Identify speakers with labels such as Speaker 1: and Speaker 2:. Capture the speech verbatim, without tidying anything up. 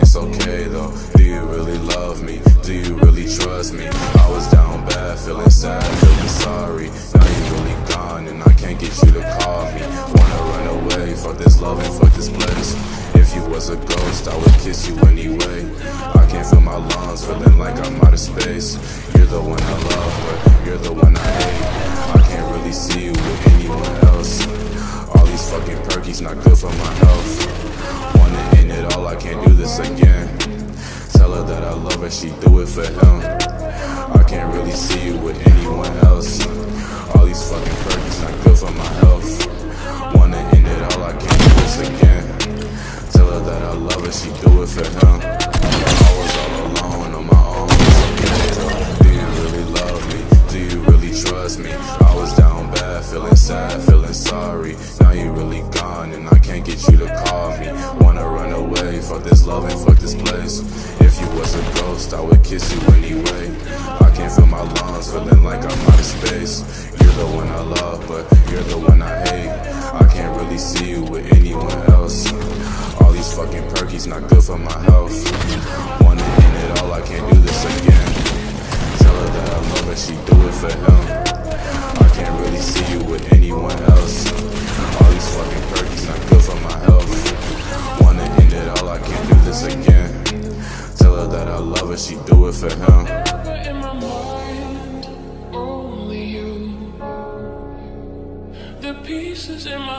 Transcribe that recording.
Speaker 1: it's okay though. Do you really love me? Do you really trust me? I was down bad, feeling sad, feeling sorry. Now you really gone and I can't get you to call me. Wanna run away, fuck this love and fuck this place. If you was a ghost, I would kiss you anyway. I can't feel my lungs, feeling like I'm out of space. You're the one I love, but you're the one I hate. I can't really see you with anyone else. All these fucking perkies not good for my health. Wanna end it all, I can't do this again. Tell her that I love her, she do it for him. I can't really see you with anyone else. All these fucking perkies not good for my health. Wanna end it all, I can't do this again. Tell her that I love her, she do it for him. I was all alone on my own, it's okay though. Do you really love me? Do you really trust me? I was down bad, feeling sad, feeling sorry. Now you really gone and I can't get you to call me. Wanna run away, fuck this love and fuck this place. If you was a ghost, I would kiss you anyway. I can't feel my lungs, feeling like I'm out of space. You're the one I love, but you're the one I hate. I can't really see you with anyone else. All these fucking perkies not good for my health. Wanna end it all, I can't do this again. Tell her that I love her, she do it for him. I can't really see you with anyone else. All these fucking perkies not good for my health. Wanna end it all, I can't do this again. Tell her that I love her, she do it for him.
Speaker 2: In my mind, only you. The pieces in my